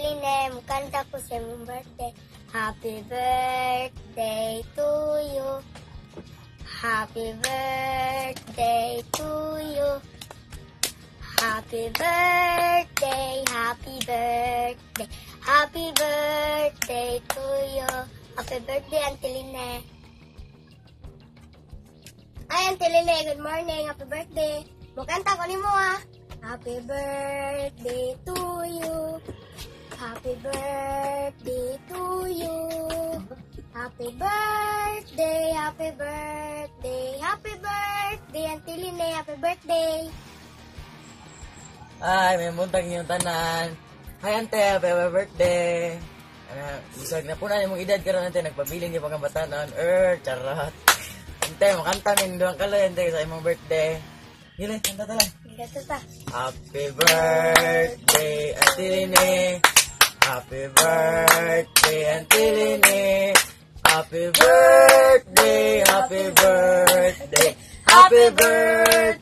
Antiline, mukanta ko sa mong birthday. Happy birthday to you. Happy birthday to you. Happy birthday, happy birthday, happy birthday to you. Happy birthday, Antiline. Ay, Antiline, good morning. Happy birthday. Mukanta ko ni mo, ah. Happy birthday to you. Happy birthday to you. Happy birthday, happy birthday, happy birthday, Antiline, happy birthday. Ay, may muntag niyong tanan. Hi, ante, happy birthday. Isag na po na yung edad karon ante, nagpabiling yung pagkabatanon. Charot. Ante, makanta min duwang kaloy, ante, sa imong birthday. Gila, kanta ta lang. Gato ta. Happy birthday, Antiline. Happy birthday, Antiline. Happy birthday, happy birthday, happy birthday.